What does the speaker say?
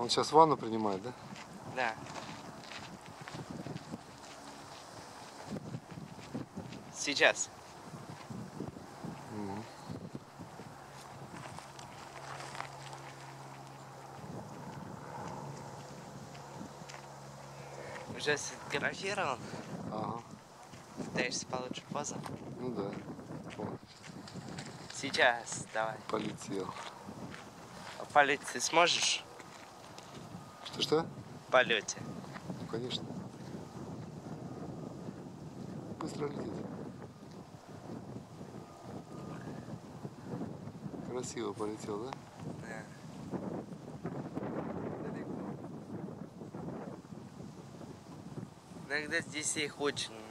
Он сейчас ванну принимает, да? Да. Сейчас. Уже сфотографировал? Ага. Пытаешься получше позу? Ну да. О, Сейчас, давай. полетел. А полет ты сможешь? Что? В полете. Ну, конечно. Быстро летит. Красиво полетел, да? Да. Иногда здесь их очень